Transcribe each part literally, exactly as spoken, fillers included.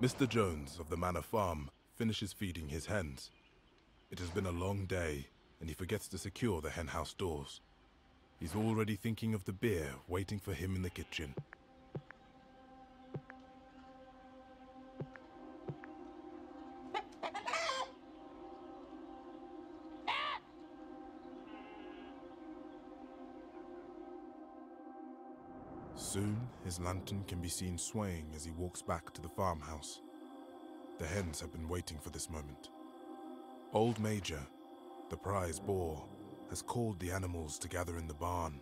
Mister Jones of the Manor Farm finishes feeding his hens. It has been a long day, and he forgets to secure the henhouse doors. He's already thinking of the beer waiting for him in the kitchen. Soon, his lantern can be seen swaying as he walks back to the farmhouse. The hens have been waiting for this moment. Old Major, the prize boar, has called the animals to gather in the barn.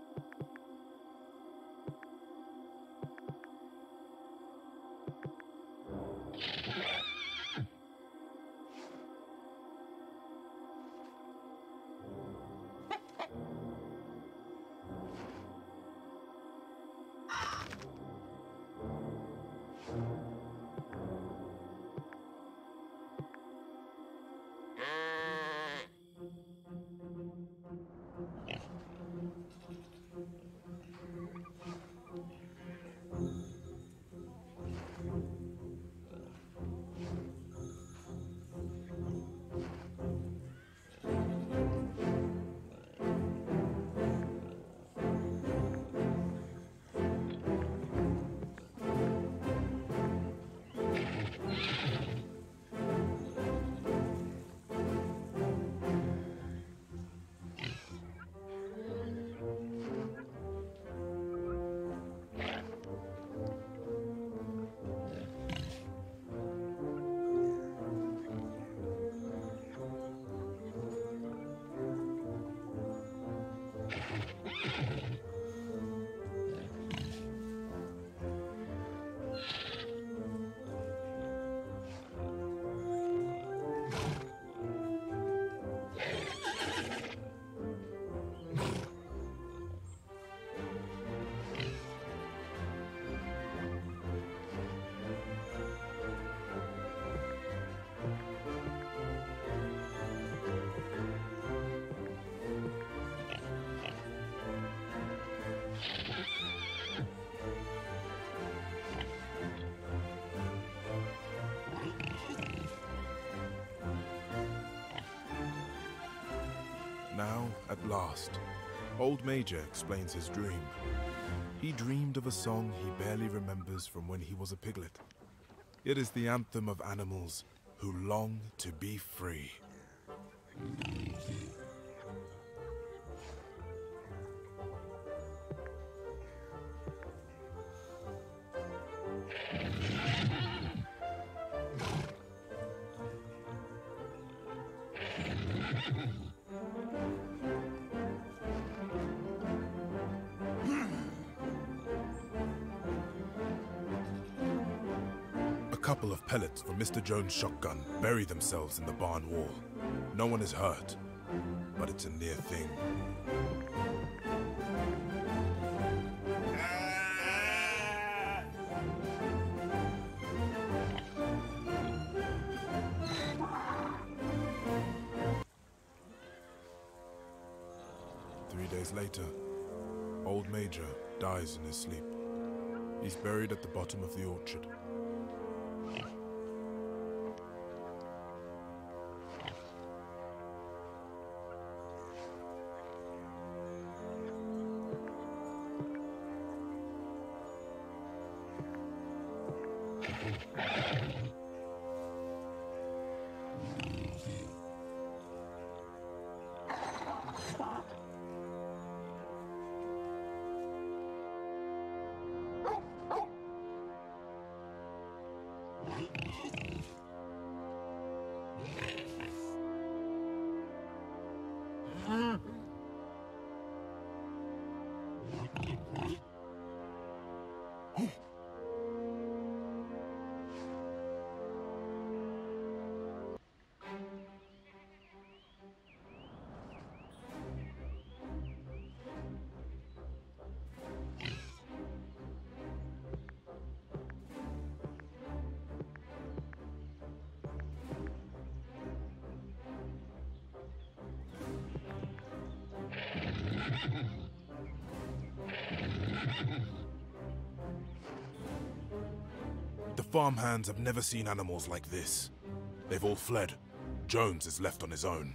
Now, at last, Old Major explains his dream. He dreamed of a song he barely remembers from when he was a piglet. It is the anthem of animals who long to be free. A couple of pellets from Mister Jones' shotgun bury themselves in the barn wall. No one is hurt, but it's a near thing. Three days later, Old Major dies in his sleep. He's buried at the bottom of the orchard. farmhands have never seen animals like this. They've all fled. Jones is left on his own.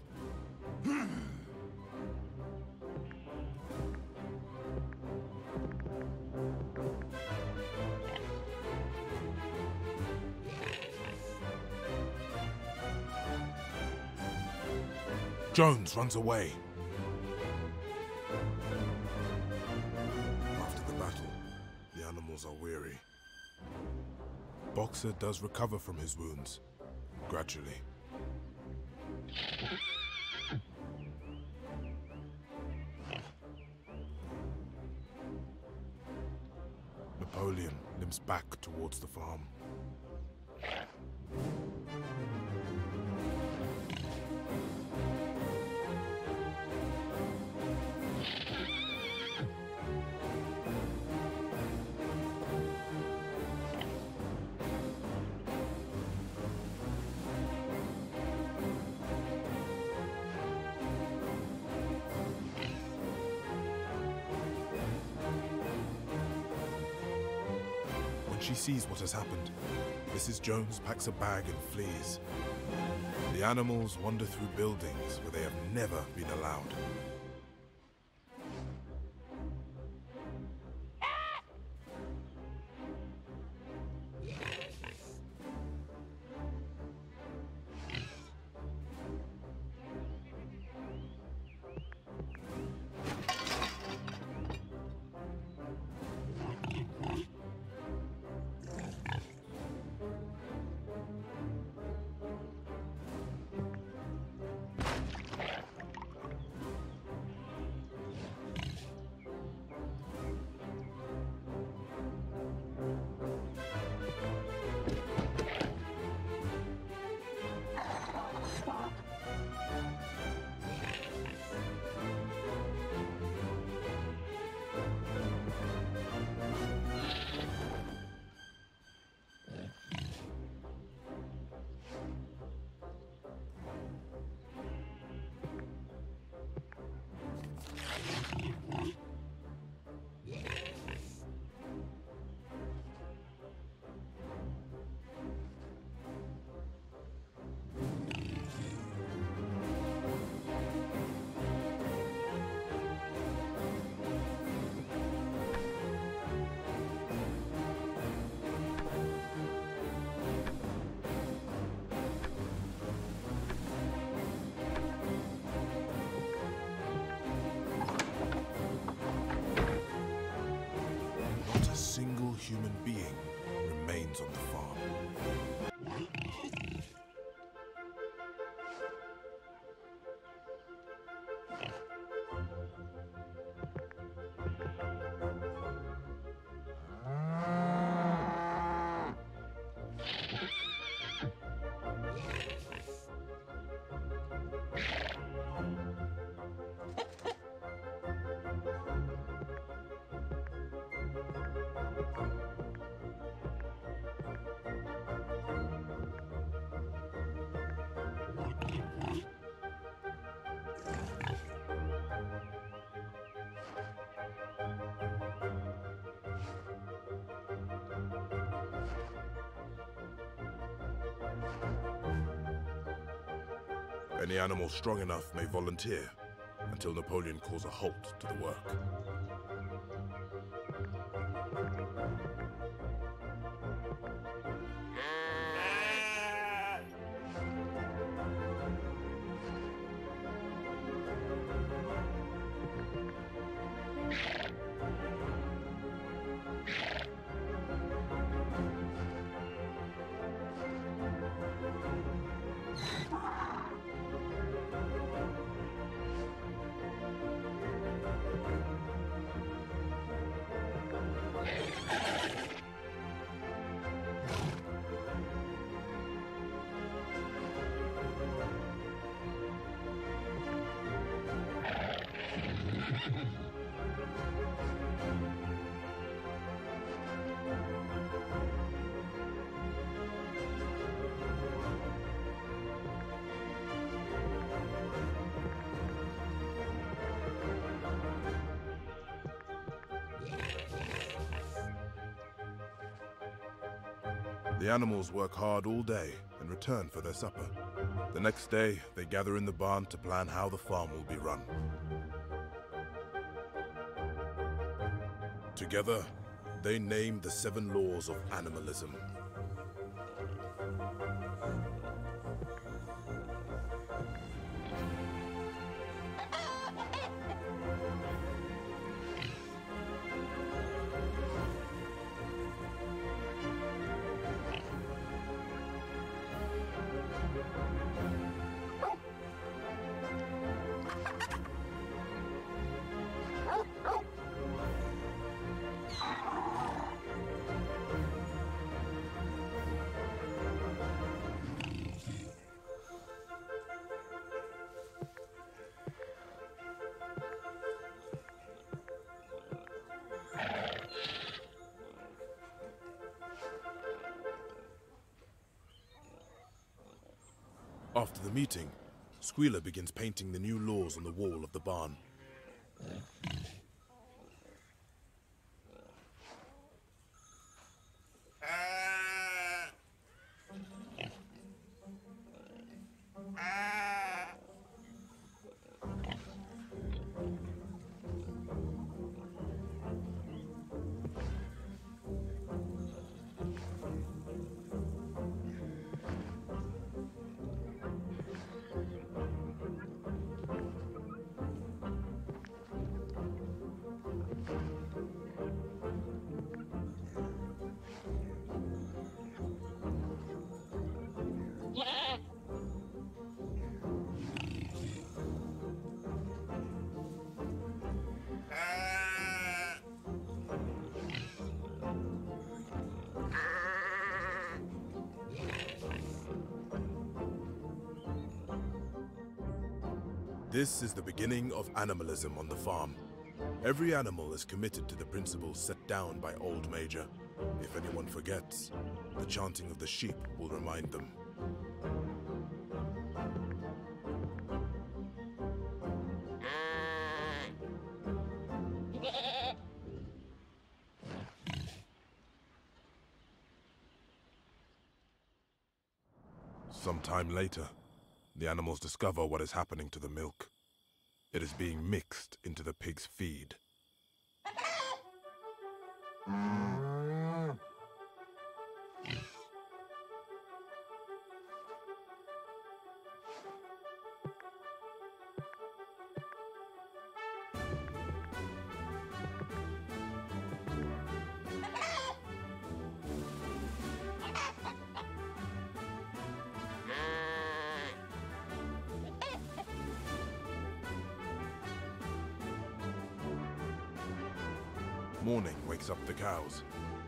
Jones runs away. After the battle, the animals are weary. Boxer does recover from his wounds, gradually. Napoleon limps back towards the farm. She sees what has happened. Missus Jones packs a bag and flees. The animals wander through buildings where they have never been allowed. Human being remains on the farm. Any animal strong enough may volunteer, until Napoleon calls a halt to the work. The animals work hard all day and return for their supper. The next day, they gather in the barn to plan how the farm will be run. Together, they name the seven laws of animalism. After the meeting, Squealer begins painting the new laws on the wall of the barn. This is the beginning of animalism on the farm. Every animal is committed to the principles set down by Old Major. If anyone forgets, the chanting of the sheep will remind them. Sometime later, the animals discover what is happening to the milk. It is being mixed into the pig's feed. Morning wakes up the cows.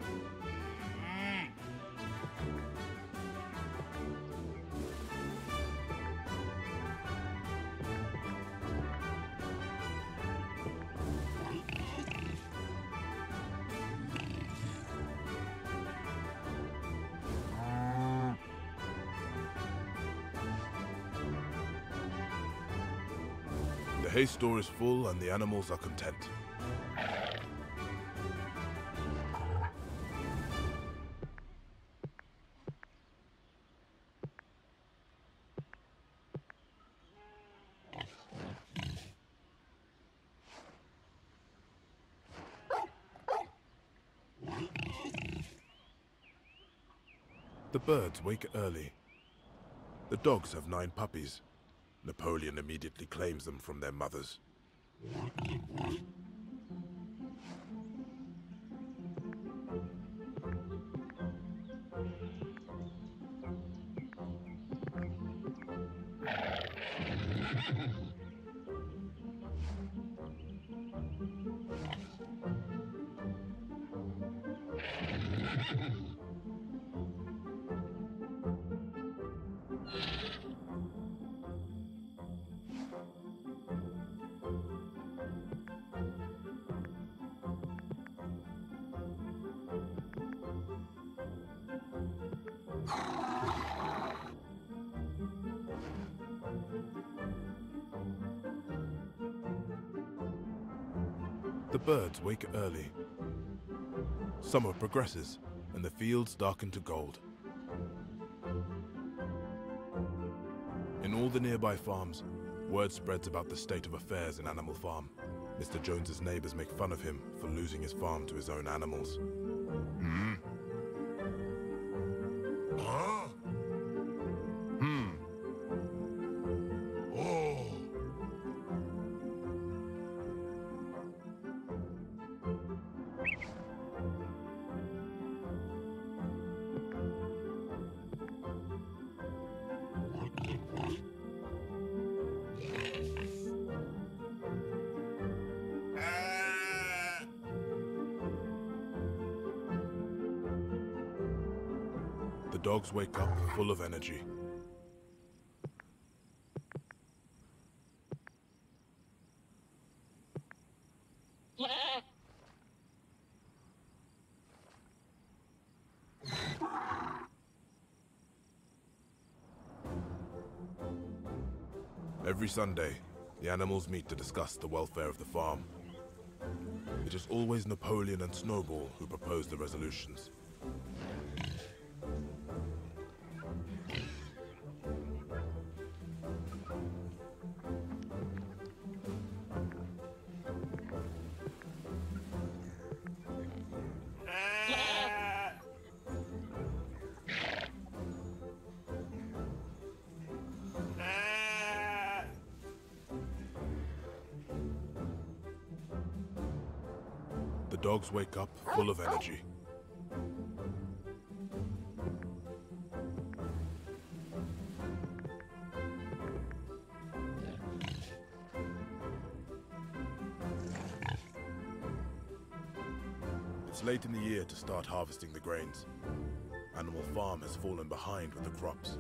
The hay store is full and the animals are content. The birds wake early. The dogs have nine puppies. Napoleon immediately claims them from their mothers. The birds wake early. Summer progresses, and the fields darken to gold. In all the nearby farms, word spreads about the state of affairs in Animal Farm. Mister Jones's neighbors make fun of him for losing his farm to his own animals. Hmm? Huh? Hmm. Oh. The dogs wake up full of energy. Every Sunday, the animals meet to discuss the welfare of the farm. It is always Napoleon and Snowball who propose the resolutions. The dogs wake up full of energy. It's late in the year to start harvesting the grains. Animal Farm has fallen behind with the crops.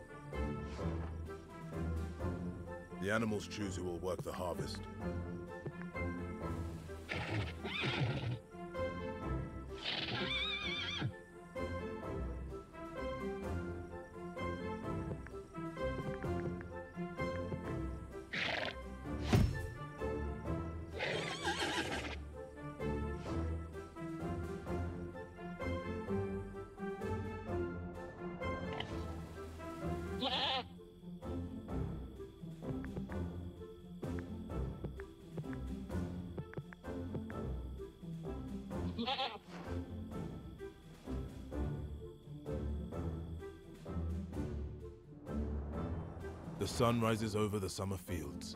The animals choose who will work the harvest. The sun rises over the summer fields.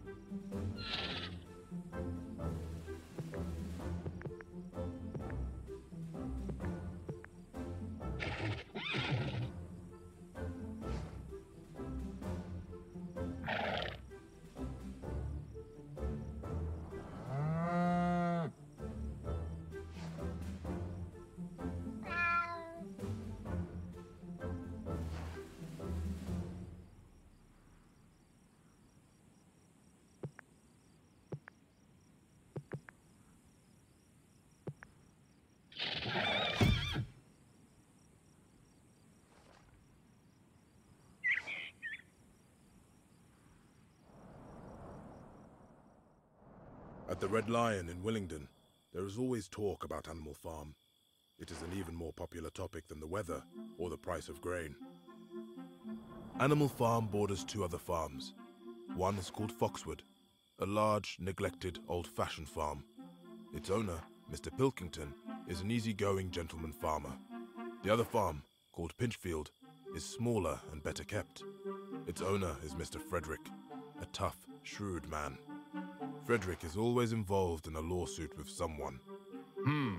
At the Red Lion in Willingdon, there is always talk about Animal Farm. It is an even more popular topic than the weather or the price of grain. Animal Farm borders two other farms. One is called Foxwood, a large, neglected, old-fashioned farm. Its owner, Mister Pilkington, is an easygoing gentleman farmer. The other farm, called Pinchfield, is smaller and better kept. Its owner is Mister Frederick, a tough, shrewd man. Frederick is always involved in a lawsuit with someone. Hmm.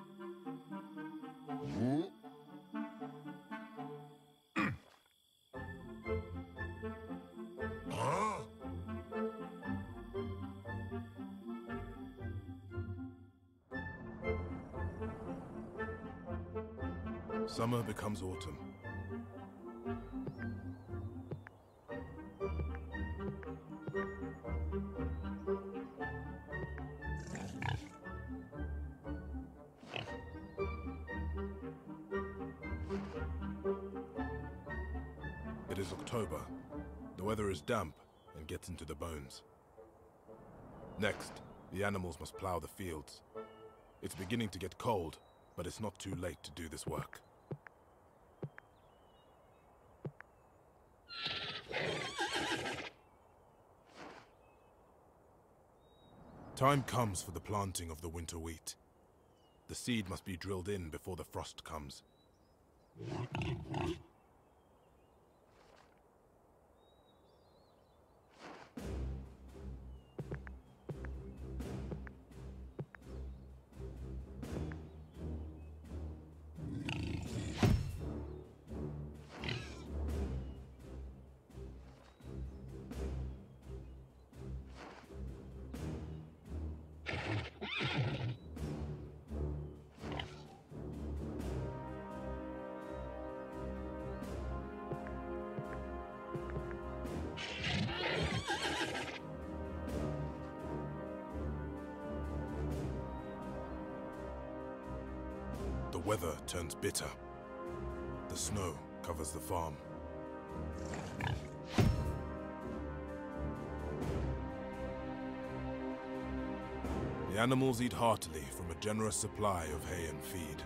Ooh. Huh? Summer becomes autumn. It is October. The weather is damp and gets into the bones. Next, the animals must plow the fields. It's beginning to get cold, but it's not too late to do this work. Time comes for the planting of the winter wheat. The seed must be drilled in before the frost comes. The weather turns bitter. The snow covers the farm. The animals eat heartily from a generous supply of hay and feed.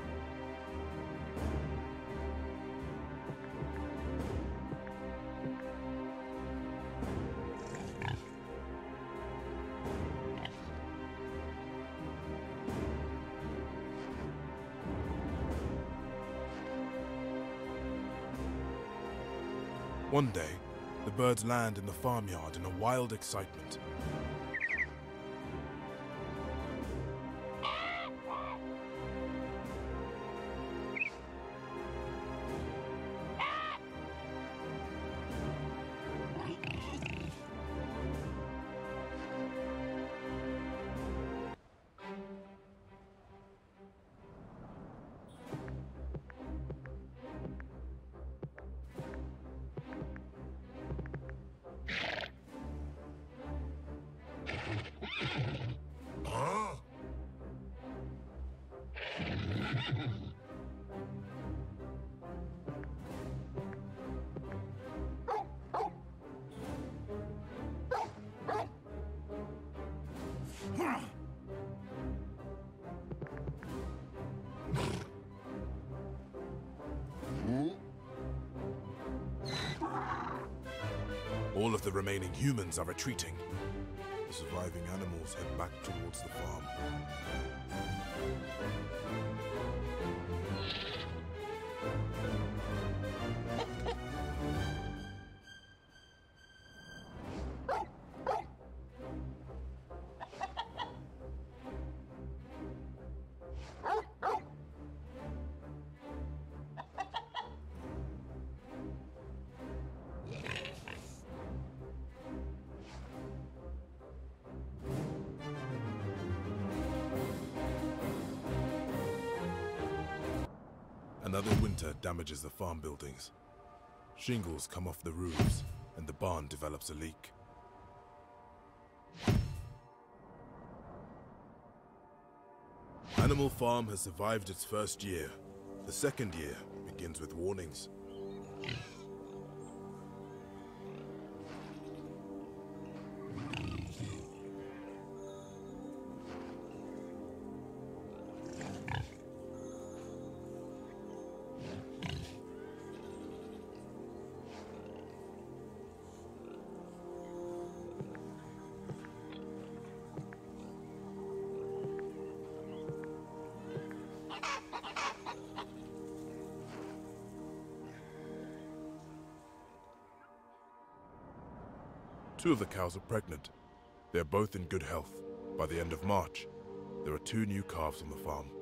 One day, the birds land in the farmyard in a wild excitement. All of the remaining humans are retreating. The surviving animals head back towards the farm. Another winter damages the farm buildings. Shingles come off the roofs, and the barn develops a leak. Animal Farm has survived its first year. The second year begins with warnings. Two of the cows are pregnant. They are both in good health. By the end of March, there are two new calves on the farm.